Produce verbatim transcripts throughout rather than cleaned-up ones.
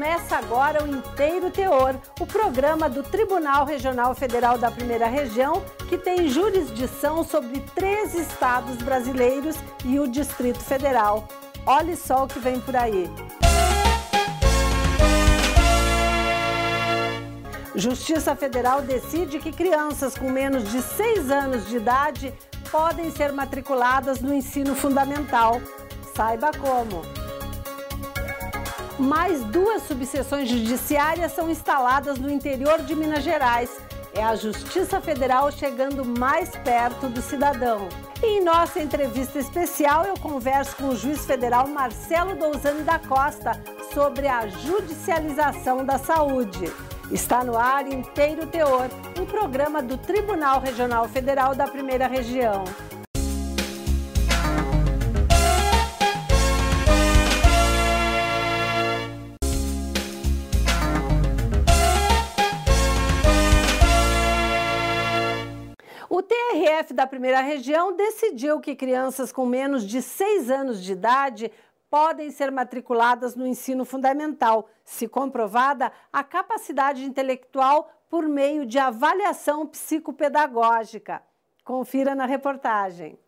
Começa agora o Inteiro Teor, o programa do Tribunal Regional Federal da Primeira Região, que tem jurisdição sobre treze estados brasileiros e o Distrito Federal. Olhe só o que vem por aí. Justiça Federal decide que crianças com menos de seis anos de idade podem ser matriculadas no ensino fundamental. Saiba como. Mais duas subseções judiciárias são instaladas no interior de Minas Gerais. É a Justiça Federal chegando mais perto do cidadão. E em nossa entrevista especial, eu converso com o juiz federal Marcelo Douzani da Costa sobre a judicialização da saúde. Está no ar Inteiro Teor, um programa do Tribunal Regional Federal da Primeira Região. O T R F da Primeira Região decidiu que crianças com menos de seis anos de idade podem ser matriculadas no ensino fundamental, se comprovada a capacidade intelectual por meio de avaliação psicopedagógica. Confira na reportagem.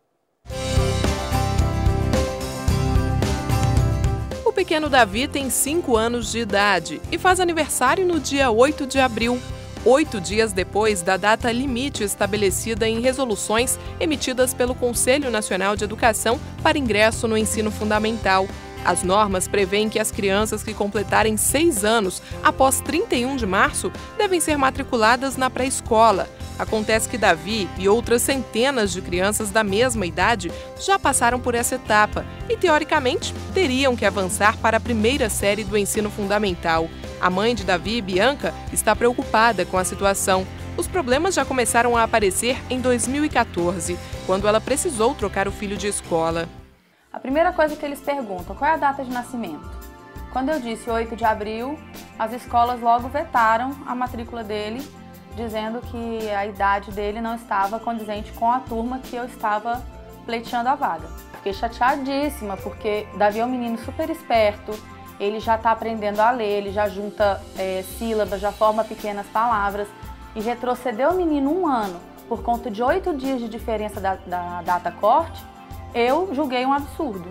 O pequeno Davi tem cinco anos de idade e faz aniversário no dia oito de abril. Oito dias depois da data limite estabelecida em resoluções emitidas pelo Conselho Nacional de Educação para ingresso no ensino fundamental. As normas prevêem que as crianças que completarem seis anos após trinta e um de março devem ser matriculadas na pré-escola. Acontece que Davi e outras centenas de crianças da mesma idade já passaram por essa etapa e, teoricamente, teriam que avançar para a primeira série do ensino fundamental. A mãe de Davi, Bianca, está preocupada com a situação. Os problemas já começaram a aparecer em dois mil e quatorze, quando ela precisou trocar o filho de escola. A primeira coisa que eles perguntam, qual é a data de nascimento? Quando eu disse oito de abril, as escolas logo vetaram a matrícula dele, dizendo que a idade dele não estava condizente com a turma que eu estava pleiteando a vaga. Fiquei chateadíssima, porque Davi é um menino super esperto, ele já está aprendendo a ler, ele já junta é, sílabas, já forma pequenas palavras, e retroceder o menino um ano por conta de oito dias de diferença da, da data corte, eu julguei um absurdo.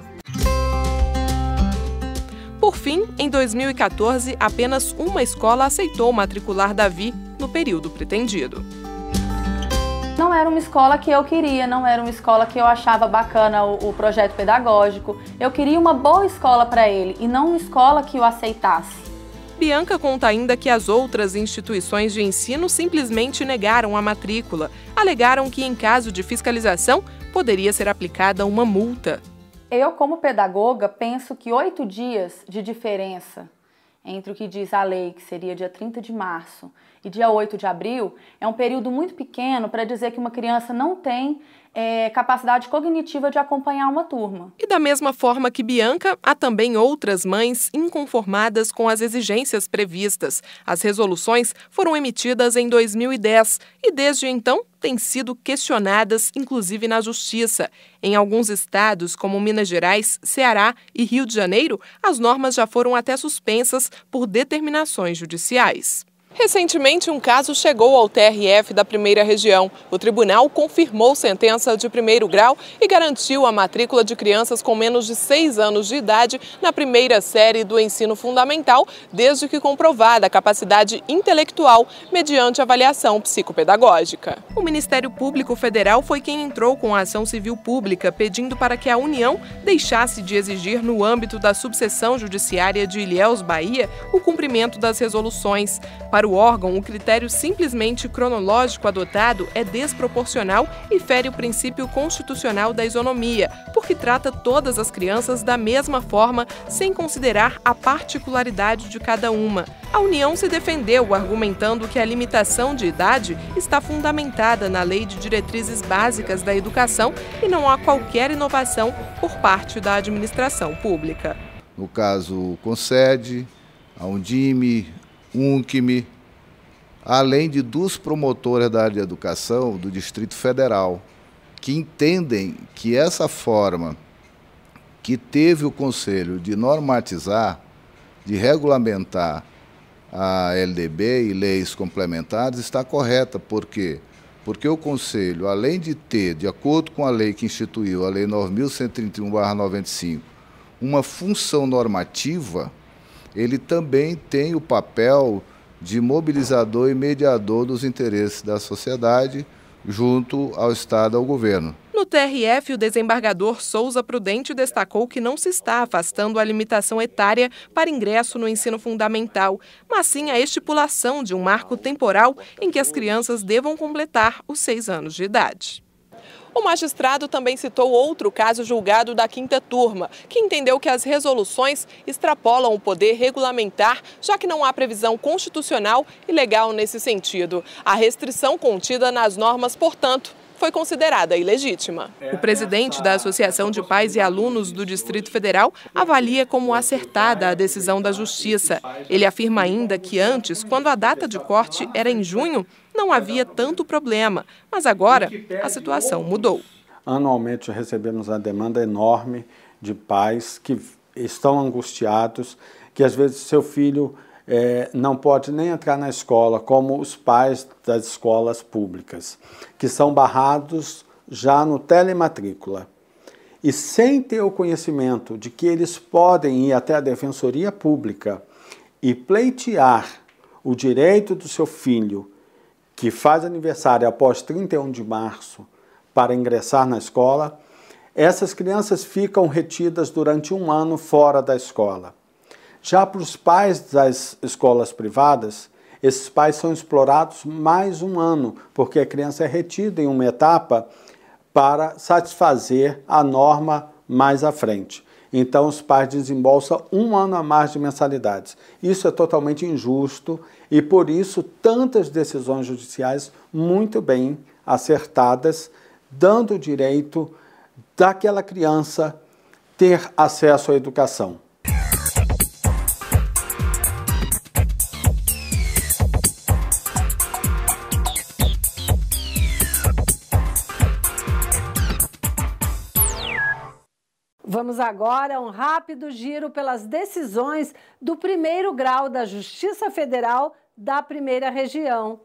Por fim, em dois mil e quatorze, apenas uma escola aceitou matricular Davi no período pretendido. Não era uma escola que eu queria, não era uma escola que eu achava bacana o, o projeto pedagógico. Eu queria uma boa escola para ele e não uma escola que o aceitasse. Bianca conta ainda que as outras instituições de ensino simplesmente negaram a matrícula. Alegaram que, em caso de fiscalização, poderia ser aplicada uma multa. Eu, como pedagoga, penso que oito dias de diferença entre o que diz a lei, que seria dia trinta de março, e dia oito de abril, é um período muito pequeno para dizer que uma criança não tem é, capacidade cognitiva de acompanhar uma turma. E da mesma forma que Bianca, há também outras mães inconformadas com as exigências previstas. As resoluções foram emitidas em dois mil e dez e, desde então, têm sido questionadas, inclusive na Justiça. Em alguns estados, como Minas Gerais, Ceará e Rio de Janeiro, as normas já foram até suspensas por determinações judiciais. Recentemente, um caso chegou ao T R F da Primeira Região. O tribunal confirmou sentença de primeiro grau e garantiu a matrícula de crianças com menos de seis anos de idade na primeira série do ensino fundamental, desde que comprovada a capacidade intelectual mediante avaliação psicopedagógica. O Ministério Público Federal foi quem entrou com a ação civil pública, pedindo para que a União deixasse de exigir, no âmbito da subseção judiciária de Ilhéus, Bahia, o cumprimento das resoluções. Para o órgão, o critério simplesmente cronológico adotado é desproporcional e fere o princípio constitucional da isonomia, porque trata todas as crianças da mesma forma, sem considerar a particularidade de cada uma. A União se defendeu, argumentando que a limitação de idade está fundamentada na Lei de Diretrizes Básicas da Educação e não há qualquer inovação por parte da administração pública. No caso, o Concede, a Undime, Uncime, além de dos promotores da área de educação do Distrito Federal, que entendem que essa forma que teve o Conselho de normatizar de regulamentar a L D B e leis complementares está correta. Por quê? Porque o Conselho, além de ter, de acordo com a lei que instituiu, a Lei nove mil cento e trinta e um barra noventa e cinco, uma função normativa, ele também tem o papel de mobilizador e mediador dos interesses da sociedade junto ao Estado e ao governo. No T R F, o desembargador Souza Prudente destacou que não se está afastando a limitação etária para ingresso no ensino fundamental, mas sim a estipulação de um marco temporal em que as crianças devam completar os seis anos de idade. O magistrado também citou outro caso julgado da quinta turma, que entendeu que as resoluções extrapolam o poder regulamentar, já que não há previsão constitucional e legal nesse sentido. A restrição contida nas normas, portanto, foi considerada ilegítima. O presidente da Associação de Pais e Alunos do Distrito Federal avalia como acertada a decisão da Justiça. Ele afirma ainda que antes, quando a data de corte era em junho, não havia tanto problema, mas agora a situação mudou. Anualmente recebemos uma demanda enorme de pais que estão angustiados, que às vezes seu filho É, não pode nem entrar na escola, como os pais das escolas públicas, que são barrados já no telematrícula. E sem ter o conhecimento de que eles podem ir até a Defensoria Pública e pleitear o direito do seu filho, que faz aniversário após trinta e um de março, para ingressar na escola, essas crianças ficam retidas durante um ano fora da escola. Já para os pais das escolas privadas, esses pais são explorados mais um ano, porque a criança é retida em uma etapa para satisfazer a norma mais à frente. Então, os pais desembolsam um ano a mais de mensalidades. Isso é totalmente injusto e, por isso, tantas decisões judiciais muito bem acertadas, dando o direito daquela criança ter acesso à educação. Vamos agora a um rápido giro pelas decisões do primeiro grau da Justiça Federal da Primeira Região.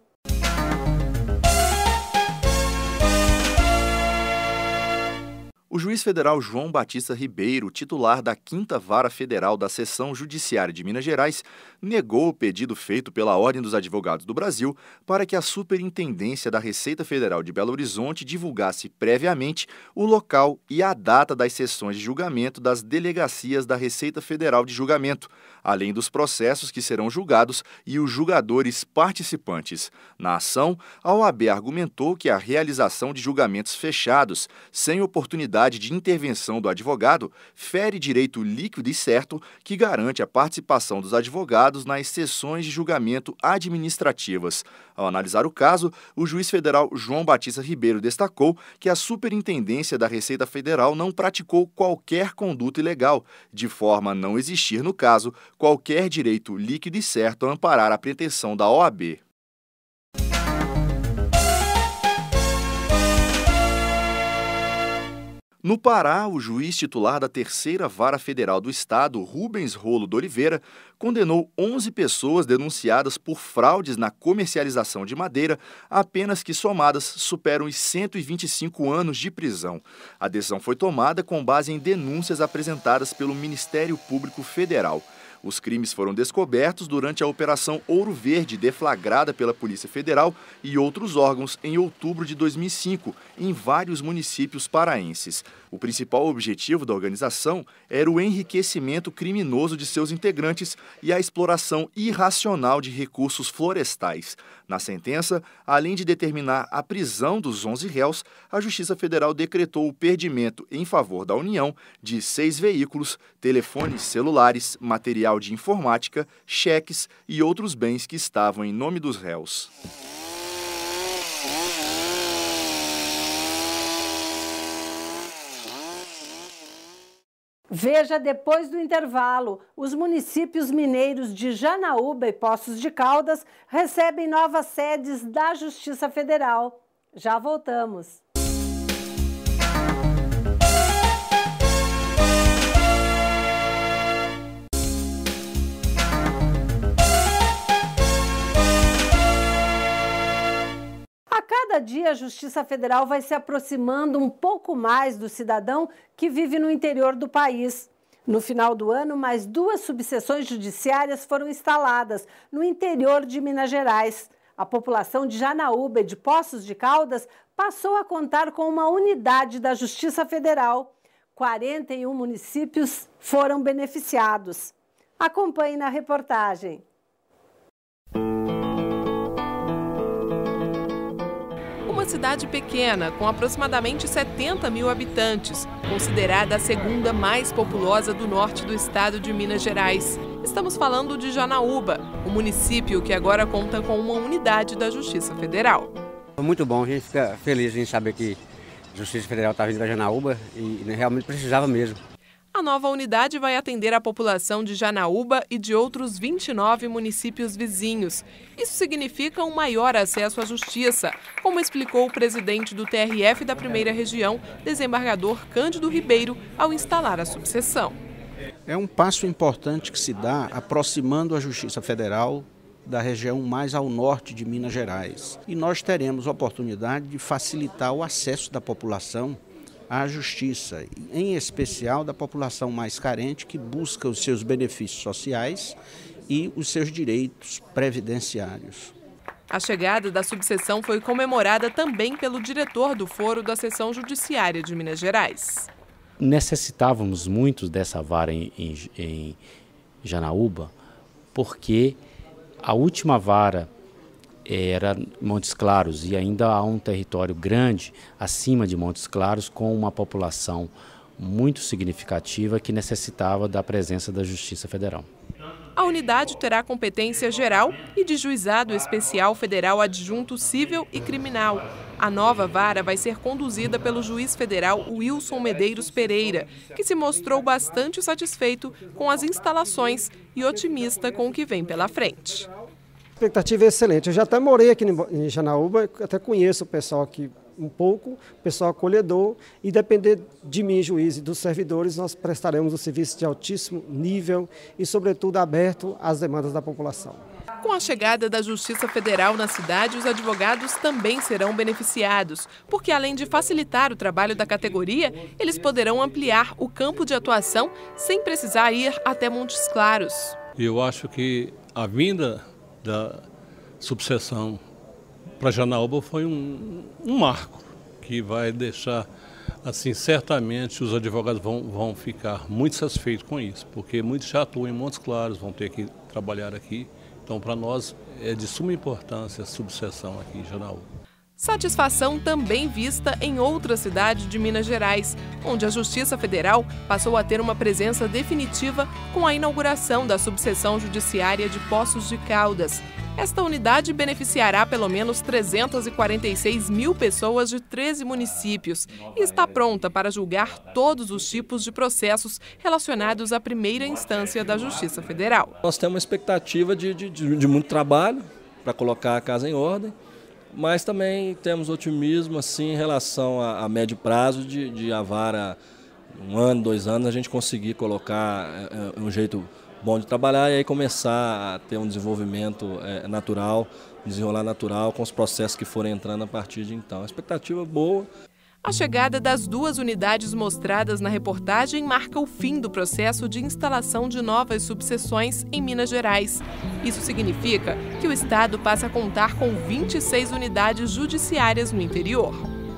O juiz federal João Batista Ribeiro, titular da quinta Vara Federal da Seção Judiciária de Minas Gerais, negou o pedido feito pela Ordem dos Advogados do Brasil para que a Superintendência da Receita Federal de Belo Horizonte divulgasse previamente o local e a data das sessões de julgamento das delegacias da Receita Federal de Julgamento, além dos processos que serão julgados e os julgadores participantes. Na ação, a O A B argumentou que a realização de julgamentos fechados, sem oportunidade de intervenção do advogado, fere direito líquido e certo que garante a participação dos advogados nas sessões de julgamento administrativas. Ao analisar o caso, o juiz federal João Batista Ribeiro destacou que a Superintendência da Receita Federal não praticou qualquer conduta ilegal, de forma a não existir, no caso, qualquer direito líquido e certo a amparar a pretensão da O A B. No Pará, o juiz titular da terceira Vara Federal do Estado, Rubens Rolo de Oliveira, condenou onze pessoas denunciadas por fraudes na comercialização de madeira, apenas que somadas superam os cento e vinte e cinco anos de prisão. A decisão foi tomada com base em denúncias apresentadas pelo Ministério Público Federal. Os crimes foram descobertos durante a Operação Ouro Verde, deflagrada pela Polícia Federal e outros órgãos em outubro de dois mil e cinco, em vários municípios paraenses. O principal objetivo da organização era o enriquecimento criminoso de seus integrantes e a exploração irracional de recursos florestais. Na sentença, além de determinar a prisão dos onze réus, a Justiça Federal decretou o perdimento em favor da União de seis veículos, telefones celulares, material de informática, cheques e outros bens que estavam em nome dos réus. Veja depois do intervalo, os municípios mineiros de Janaúba e Poços de Caldas recebem novas sedes da Justiça Federal. Já voltamos. cada dia a Justiça Federal vai se aproximando um pouco mais do cidadão que vive no interior do país. No final do ano, mais duas subseções judiciárias foram instaladas no interior de Minas Gerais. A população de Janaúba e de Poços de Caldas passou a contar com uma unidade da Justiça Federal. quarenta e um municípios foram beneficiados. Acompanhe na reportagem. Uma cidade pequena, com aproximadamente setenta mil habitantes, considerada a segunda mais populosa do norte do estado de Minas Gerais. Estamos falando de Janaúba, o município que agora conta com uma unidade da Justiça Federal. Muito bom, a gente fica feliz em saber que a Justiça Federal está vindo para Janaúba e realmente precisava mesmo. A nova unidade vai atender a população de Janaúba e de outros vinte e nove municípios vizinhos. Isso significa um maior acesso à justiça, como explicou o presidente do T R F da primeira região, desembargador Cândido Ribeiro, ao instalar a subseção. É um passo importante que se dá aproximando a Justiça Federal da região mais ao norte de Minas Gerais. E nós teremos a oportunidade de facilitar o acesso da população à justiça, em especial da população mais carente que busca os seus benefícios sociais e os seus direitos previdenciários. A chegada da subseção foi comemorada também pelo diretor do foro da Seção Judiciária de Minas Gerais. Necessitávamos muito dessa vara em, em, em Janaúba, porque a última vara era Montes Claros e ainda há um território grande acima de Montes Claros com uma população muito significativa que necessitava da presença da Justiça Federal. A unidade terá competência geral e de juizado especial federal adjunto civil e criminal. A nova vara vai ser conduzida pelo juiz federal Wilson Medeiros Pereira, que se mostrou bastante satisfeito com as instalações e otimista com o que vem pela frente. A expectativa é excelente. Eu já até morei aqui em Janaúba, até conheço o pessoal aqui um pouco, o pessoal acolhedor, e depender de mim, juiz, e dos servidores, nós prestaremos um serviço de altíssimo nível e, sobretudo, aberto às demandas da população. Com a chegada da Justiça Federal na cidade, os advogados também serão beneficiados, porque além de facilitar o trabalho da categoria, eles poderão ampliar o campo de atuação sem precisar ir até Montes Claros. Eu acho que a vinda da subseção para Janaúba foi um, um marco que vai deixar, assim, certamente os advogados vão, vão ficar muito satisfeitos com isso, porque muitos já atuam em Montes Claros, vão ter que trabalhar aqui. Então, para nós, é de suma importância a subseção aqui em Janaúba. Satisfação também vista em outra cidade de Minas Gerais, onde a Justiça Federal passou a ter uma presença definitiva com a inauguração da subseção judiciária de Poços de Caldas. Esta unidade beneficiará pelo menos trezentas e quarenta e seis mil pessoas de treze municípios e está pronta para julgar todos os tipos de processos relacionados à primeira instância da Justiça Federal. Nós temos uma expectativa de, de, de muito trabalho para colocar a casa em ordem, mas também temos otimismo assim, em relação a, a médio prazo de, de a vara, um ano, dois anos, a gente conseguir colocar é, um jeito bom de trabalhar e aí começar a ter um desenvolvimento é, natural, desenrolar natural com os processos que forem entrando a partir de então. A expectativa é boa. A chegada das duas unidades mostradas na reportagem marca o fim do processo de instalação de novas subseções em Minas Gerais. Isso significa que o estado passa a contar com vinte e seis unidades judiciárias no interior.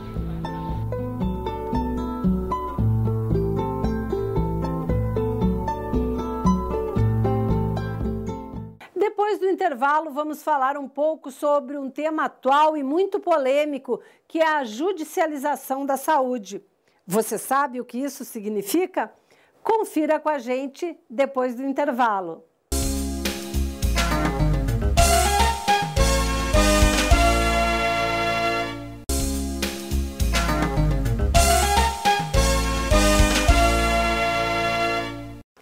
Depois do intervalo, vamos falar um pouco sobre um tema atual e muito polêmico, que é a judicialização da saúde. Você sabe o que isso significa? Confira com a gente depois do intervalo.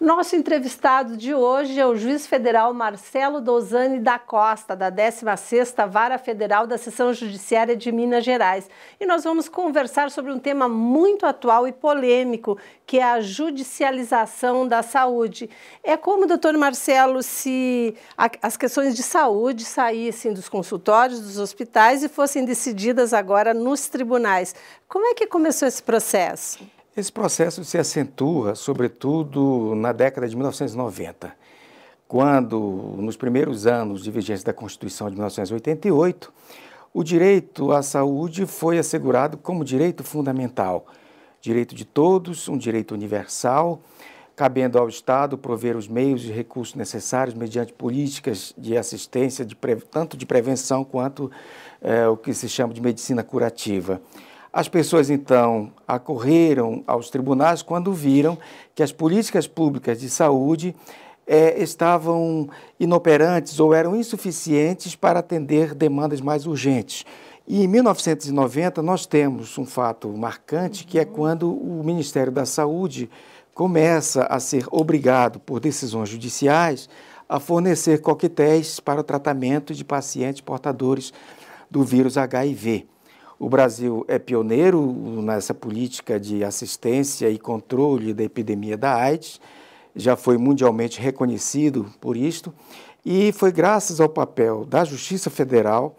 Nosso entrevistado de hoje é o juiz federal Marcelo Dozani da Costa, da décima sexta Vara Federal da Seção Judiciária de Minas Gerais. E nós vamos conversar sobre um tema muito atual e polêmico, que é a judicialização da saúde. É como, doutor Marcelo, se as questões de saúde saíssem dos consultórios, dos hospitais e fossem decididas agora nos tribunais. Como é que começou esse processo? Esse processo se acentua, sobretudo, na década de mil novecentos e noventa, quando, nos primeiros anos de vigência da Constituição de mil novecentos e oitenta e oito, o direito à saúde foi assegurado como direito fundamental, direito de todos, um direito universal, cabendo ao Estado prover os meios e recursos necessários mediante políticas de assistência, de pre... tanto de prevenção quanto é, o que se chama de medicina curativa. As pessoas, então, acorreram aos tribunais quando viram que as políticas públicas de saúde eh, estavam inoperantes ou eram insuficientes para atender demandas mais urgentes. E em mil novecentos e noventa nós temos um fato marcante, que é quando o Ministério da Saúde começa a ser obrigado, por decisões judiciais, a fornecer coquetéis para o tratamento de pacientes portadores do vírus H I V. O Brasil é pioneiro nessa política de assistência e controle da epidemia da AIDS, já foi mundialmente reconhecido por isto, e foi graças ao papel da Justiça Federal,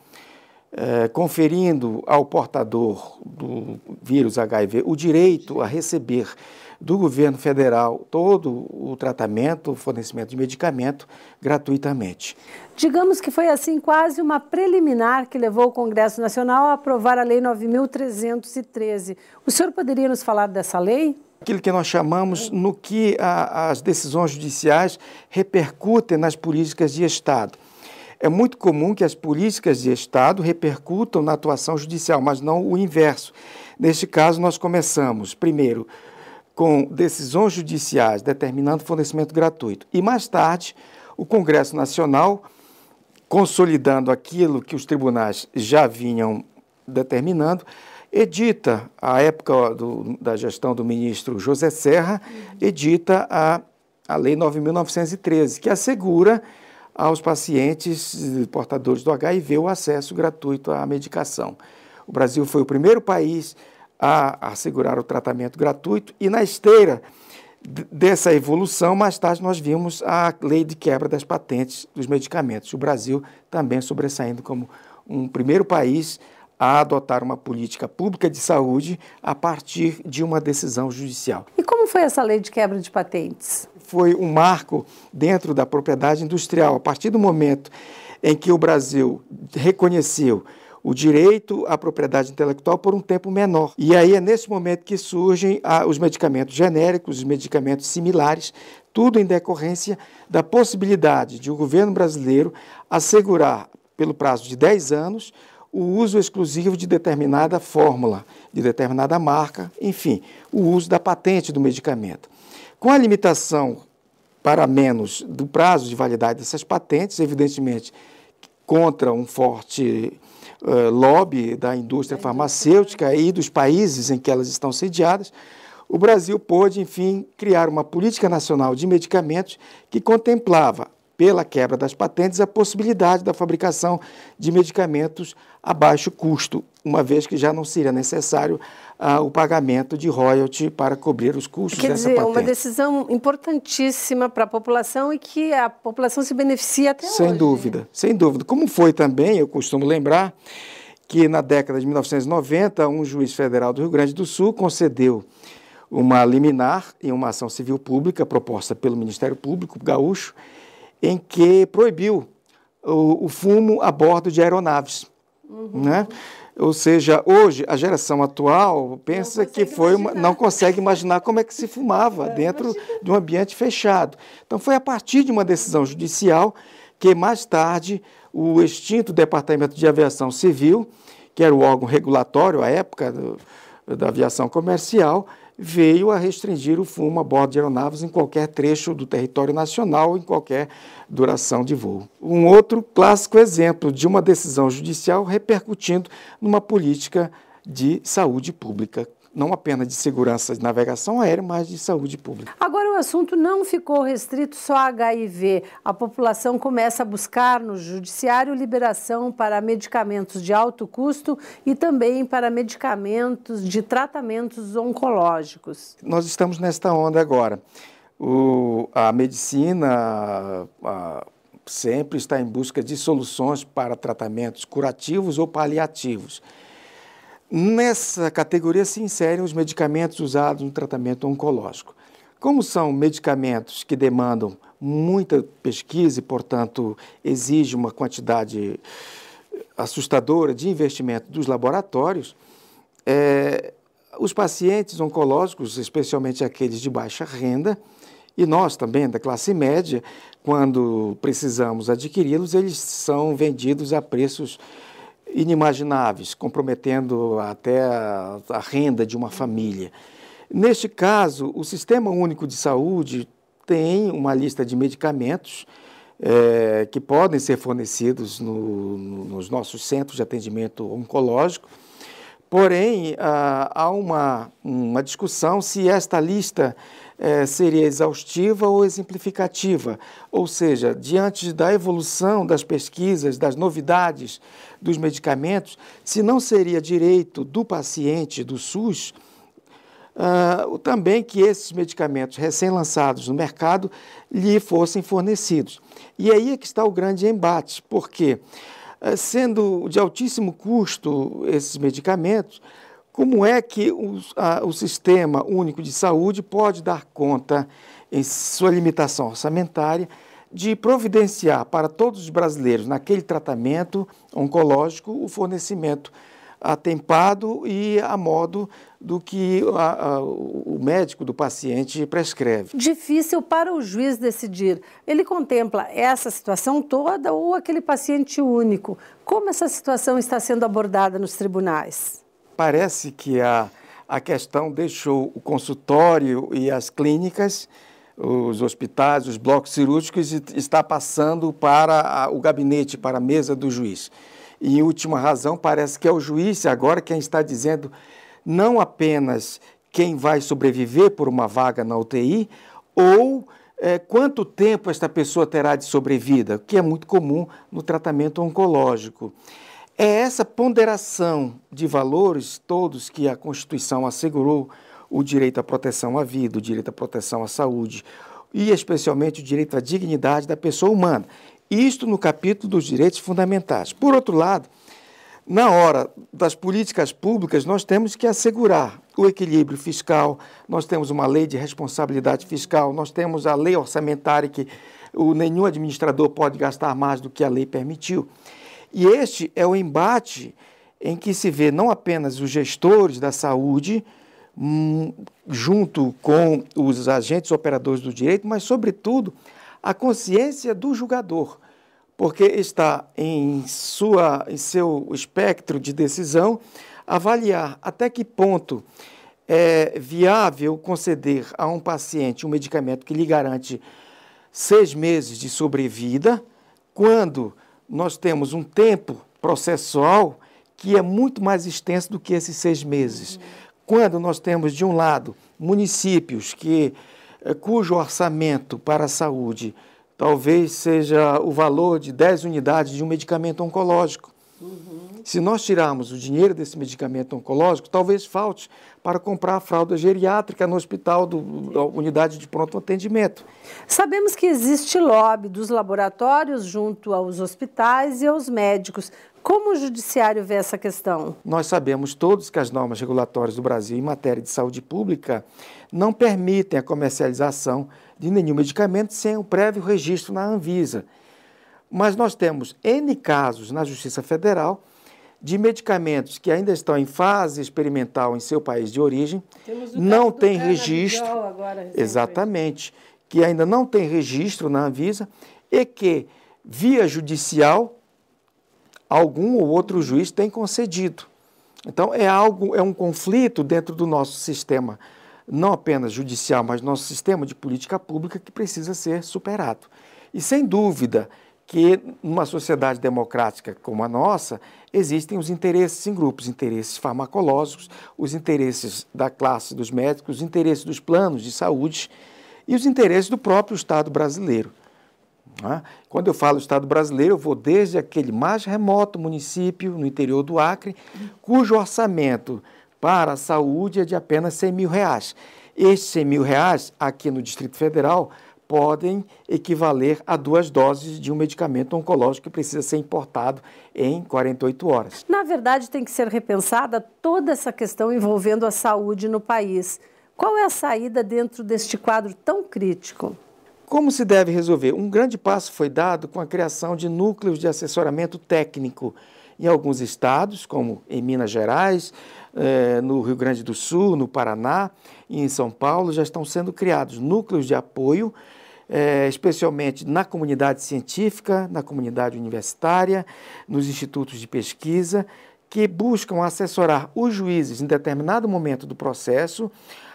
eh, conferindo ao portador do vírus H I V o direito a receber do governo federal todo o tratamento, o fornecimento de medicamento gratuitamente. Digamos que foi assim quase uma preliminar que levou o Congresso Nacional a aprovar a Lei nove mil trezentos e treze. O senhor poderia nos falar dessa lei? Aquilo que nós chamamos no que a, as decisões judiciais repercutem nas políticas de Estado. É muito comum que as políticas de Estado repercutam na atuação judicial, mas não o inverso. Neste caso, nós começamos, primeiro, com decisões judiciais determinando fornecimento gratuito. E mais tarde, o Congresso Nacional, consolidando aquilo que os tribunais já vinham determinando, edita, à época do, da gestão do ministro José Serra, edita a, a Lei nove mil novecentos e treze, que assegura aos pacientes portadores do H I V o acesso gratuito à medicação. O Brasil foi o primeiro país a assegurar o tratamento gratuito, e na esteira dessa evolução, mais tarde nós vimos a lei de quebra das patentes dos medicamentos. O Brasil também sobressaindo como um primeiro país a adotar uma política pública de saúde a partir de uma decisão judicial. E como foi essa lei de quebra de patentes? Foi um marco dentro da propriedade industrial. A partir do momento em que o Brasil reconheceu o direito à propriedade intelectual por um tempo menor. E aí é nesse momento que surgem ah, os medicamentos genéricos, os medicamentos similares, tudo em decorrência da possibilidade de o governo brasileiro assegurar, pelo prazo de dez anos, o uso exclusivo de determinada fórmula, de determinada marca, enfim, o uso da patente do medicamento. Com a limitação para menos do prazo de validade dessas patentes, evidentemente, contra um forte Uh, lobby da indústria farmacêutica e dos países em que elas estão sediadas, o Brasil pôde, enfim, criar uma política nacional de medicamentos que contemplava, pela quebra das patentes, a possibilidade da fabricação de medicamentos a baixo custo, uma vez que já não seria necessário uh, o pagamento de royalty para cobrir os custos Quer dessa dizer, patente. Uma decisão importantíssima para a população e que a população se beneficia até sem hoje. Sem dúvida, sem dúvida. Como foi também, eu costumo lembrar, que na década de mil novecentos e noventa, um juiz federal do Rio Grande do Sul concedeu uma liminar em uma ação civil pública proposta pelo Ministério Público gaúcho, em que proibiu o, o fumo a bordo de aeronaves. Uhum. Né? Ou seja, hoje a geração atual pensa que foi uma, não consegue imaginar como é que se fumava é, dentro imagina. de um ambiente fechado. Então foi a partir de uma decisão judicial que mais tarde o extinto Departamento de Aviação Civil, que era o órgão regulatório à época do, da aviação comercial, veio a restringir o fumo a bordo de aeronaves em qualquer trecho do território nacional, em qualquer duração de voo. Um outro clássico exemplo de uma decisão judicial repercutindo numa política de saúde pública não apenas de segurança de navegação aérea, mas de saúde pública. Agora, o assunto não ficou restrito só a H I V. A população começa a buscar no judiciário liberação para medicamentos de alto custo e também para medicamentos de tratamentos oncológicos. Nós estamos nesta onda agora. O, a medicina a, sempre está em busca de soluções para tratamentos curativos ou paliativos. Nessa categoria se inserem os medicamentos usados no tratamento oncológico. Como são medicamentos que demandam muita pesquisa e, portanto, exigem uma quantidade assustadora de investimento dos laboratórios, é, os pacientes oncológicos, especialmente aqueles de baixa renda, e nós também, da classe média, quando precisamos adquiri-los, eles são vendidos a preços inimagináveis, comprometendo até a, a renda de uma família. Neste caso, o Sistema Único de Saúde tem uma lista de medicamentos é, que podem ser fornecidos no, no, nos nossos centros de atendimento oncológico, porém, ah, há uma, uma discussão se esta lista é, seria exaustiva ou exemplificativa, ou seja, diante da evolução das pesquisas, das novidades dos medicamentos, se não seria direito do paciente do SUS uh, também que esses medicamentos recém-lançados no mercado lhe fossem fornecidos. E aí é que está o grande embate, porque, uh, sendo de altíssimo custo esses medicamentos, como é que o, a, o Sistema Único de Saúde pode dar conta, em sua limitação orçamentária, de providenciar para todos os brasileiros, naquele tratamento oncológico, o fornecimento atempado e a modo do que a, a, o médico do paciente prescreve. Difícil para o juiz decidir. Ele contempla essa situação toda ou aquele paciente único? Como essa situação está sendo abordada nos tribunais? Parece que a, a questão deixou o consultório e as clínicas, os hospitais, os blocos cirúrgicos, está passando para a, o gabinete, para a mesa do juiz. E, em última razão, parece que é o juiz agora quem está dizendo não apenas quem vai sobreviver por uma vaga na U T I ou é, quanto tempo esta pessoa terá de sobrevida, que é muito comum no tratamento oncológico. É essa ponderação de valores todos que a Constituição assegurou, o direito à proteção à vida, o direito à proteção à saúde e, especialmente, o direito à dignidade da pessoa humana. Isto no capítulo dos direitos fundamentais. Por outro lado, na hora das políticas públicas, nós temos que assegurar o equilíbrio fiscal, nós temos uma lei de responsabilidade fiscal, nós temos a lei orçamentária que o, nenhum administrador pode gastar mais do que a lei permitiu. E este é o embate em que se vê não apenas os gestores da saúde, hum, junto com os agentes operadores do direito, mas, sobretudo, a consciência do julgador, porque está em, sua, em seu espectro de decisão avaliar até que ponto é viável conceder a um paciente um medicamento que lhe garante seis meses de sobrevida, quando nós temos um tempo processual que é muito mais extenso do que esses seis meses. Uhum. Quando nós temos, de um lado, municípios que, cujo orçamento para a saúde talvez seja o valor de dez unidades de um medicamento oncológico. Uhum. Se nós tirarmos o dinheiro desse medicamento oncológico, talvez falte para comprar a fralda geriátrica no hospital, do, da unidade de pronto atendimento. Sabemos que existe lobby dos laboratórios junto aos hospitais e aos médicos. Como o judiciário vê essa questão? Nós sabemos todos que as normas regulatórias do Brasil em matéria de saúde pública não permitem a comercialização de nenhum medicamento sem o prévio registro na Anvisa. Mas nós temos N casos na Justiça Federal de medicamentos que ainda estão em fase experimental em seu país de origem, não tem registro, agora, exatamente, que ainda não tem registro na Anvisa e que, via judicial, algum ou outro juiz tem concedido. Então, é algo, é um conflito dentro do nosso sistema, não apenas judicial, mas nosso sistema de política pública que precisa ser superado. E, sem dúvida, que numa sociedade democrática como a nossa, existem os interesses em grupos, interesses farmacológicos, os interesses da classe dos médicos, os interesses dos planos de saúde e os interesses do próprio Estado brasileiro. Quando eu falo Estado brasileiro, eu vou desde aquele mais remoto município no interior do Acre, cujo orçamento para a saúde é de apenas cem mil reais. Estes cem mil reais, aqui no Distrito Federal, podem equivaler a duas doses de um medicamento oncológico que precisa ser importado em quarenta e oito horas. Na verdade, tem que ser repensada toda essa questão envolvendo a saúde no país. Qual é a saída dentro deste quadro tão crítico? Como se deve resolver? Um grande passo foi dado com a criação de núcleos de assessoramento técnico em alguns estados, como em Minas Gerais, eh, no Rio Grande do Sul, no Paraná e em São Paulo, já estão sendo criados núcleos de apoio, eh, especialmente na comunidade científica, na comunidade universitária, nos institutos de pesquisa, que buscam assessorar os juízes em determinado momento do processo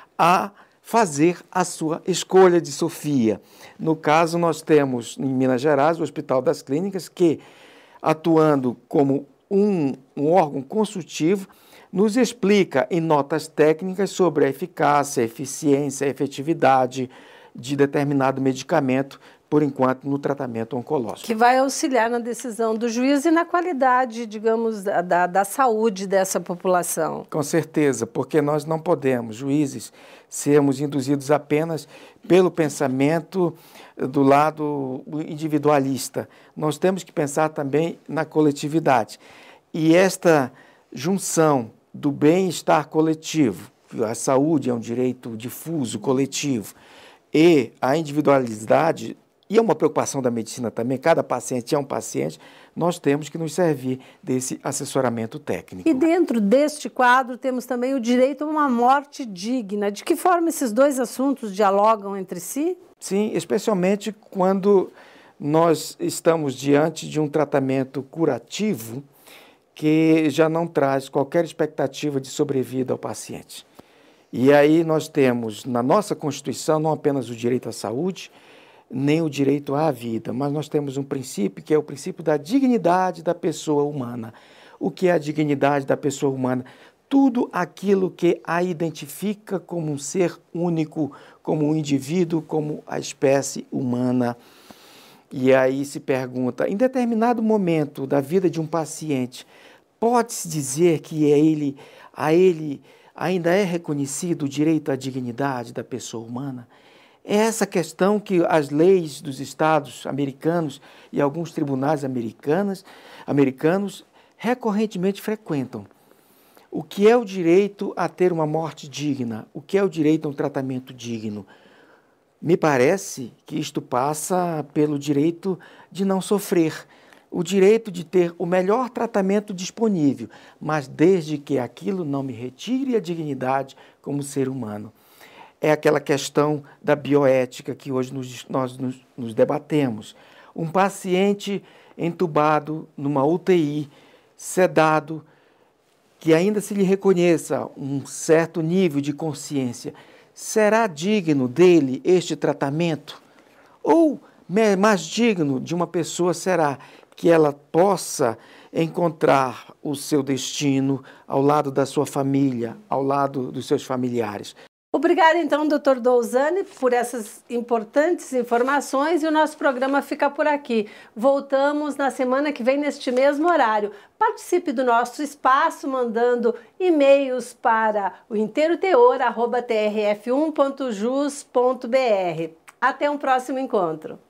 a fazer a sua escolha de Sofia. No caso, nós temos em Minas Gerais o Hospital das Clínicas, que, atuando como um, um órgão consultivo, nos explica em notas técnicas sobre a eficácia, a eficiência, a efetividade de determinado medicamento, por enquanto, no tratamento oncológico. Que vai auxiliar na decisão do juiz e na qualidade, digamos, da, da saúde dessa população. Com certeza, porque nós não podemos, juízes, sermos induzidos apenas pelo pensamento do lado individualista. Nós temos que pensar também na coletividade. E esta junção do bem-estar coletivo, a saúde é um direito difuso, coletivo, e a individualidade, e é uma preocupação da medicina também, cada paciente é um paciente, nós temos que nos servir desse assessoramento técnico. E dentro deste quadro temos também o direito a uma morte digna. De que forma esses dois assuntos dialogam entre si? Sim, especialmente quando nós estamos diante de um tratamento curativo que já não traz qualquer expectativa de sobrevida ao paciente. E aí nós temos na nossa Constituição não apenas o direito à saúde, nem o direito à vida, mas nós temos um princípio que é o princípio da dignidade da pessoa humana. O que é a dignidade da pessoa humana? Tudo aquilo que a identifica como um ser único, como um indivíduo, como a espécie humana. E aí se pergunta, em determinado momento da vida de um paciente, pode-se dizer que a ele, a ele ainda é reconhecido o direito à dignidade da pessoa humana? É essa questão que as leis dos estados americanos e alguns tribunais americanos, americanos recorrentemente frequentam. O que é o direito a ter uma morte digna? O que é o direito a um tratamento digno? Me parece que isto passa pelo direito de não sofrer, o direito de ter o melhor tratamento disponível, mas desde que aquilo não me retire a dignidade como ser humano. É aquela questão da bioética que hoje nos, nós nos, nos debatemos. Um paciente entubado numa U T I, sedado, que ainda se lhe reconheça um certo nível de consciência, será digno dele este tratamento? Ou mais digno de uma pessoa será que ela possa encontrar o seu destino ao lado da sua família, ao lado dos seus familiares? Obrigada, então, doutor Douzani, por essas importantes informações e o nosso programa fica por aqui. Voltamos na semana que vem, neste mesmo horário. Participe do nosso espaço mandando e-mails para o inteiroteor arroba t r f um ponto jus ponto b r. Até um próximo encontro.